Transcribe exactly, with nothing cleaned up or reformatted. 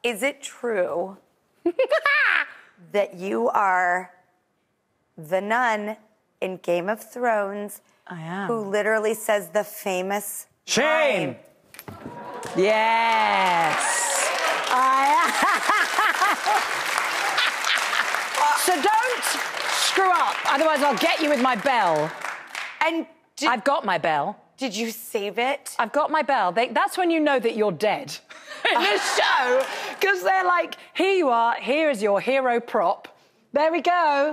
Is it true that you are the nun in Game of Thrones I am. who literally says the famous Shame! line? Yes. I am. So don't screw up, otherwise I'll get you with my bell. And did, I've got my bell. did you save it? I've got my bell. They, that's when you know that you're dead in this show, because they're like, here you are, here is your hero prop. There we go.